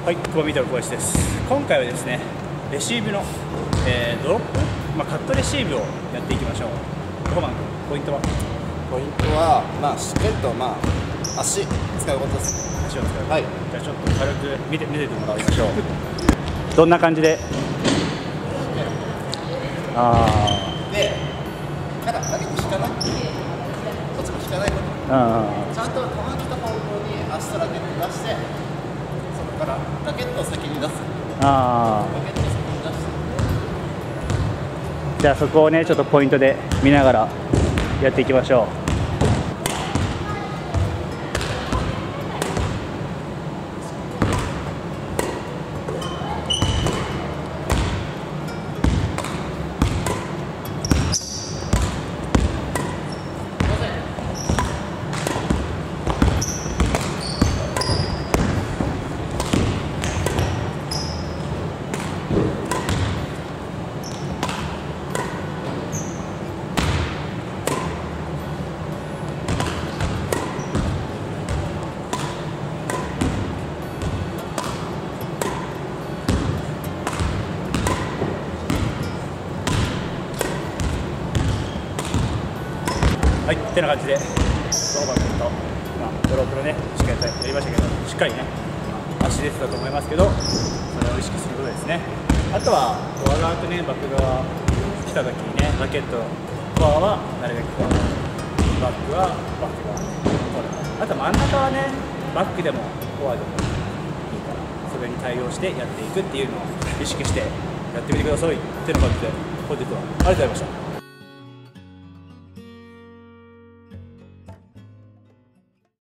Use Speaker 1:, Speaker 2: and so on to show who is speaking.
Speaker 1: はい、久保ミートの小林です。今回はですね、レシーブの、ドロップ、カットレシーブをやっていきましょう。小浜君、ポイントは
Speaker 2: しっかりと、足使うことです。
Speaker 1: 足を使う。
Speaker 2: はい。
Speaker 1: じゃあちょっと軽く見ててもらいましょう。どんな感じで？
Speaker 2: で、ただ投げて引かない。こっちも引かないこと。ちゃんと球来た方向に足とラケット出して、そこからラケットを先に出す。ラケットを先に出して。
Speaker 1: じゃあそこをね、ちょっとポイントで見ながらやっていきましょう。はい、ってな感じで、ローバー君と、ドロップのね、しっかりやりましたけど、しっかりね、足出てたと思いますけど、それを意識することですね。あとは、フォア側とね、バック側来た時にね、ラケット、フォアはなるべくフォア、バックはバック側、あと真ん中はね、バックでもフォアでもいいから、それに対応してやっていくっていうのを意識してやってみてくださいっていう感じで、本日はありがとうございました。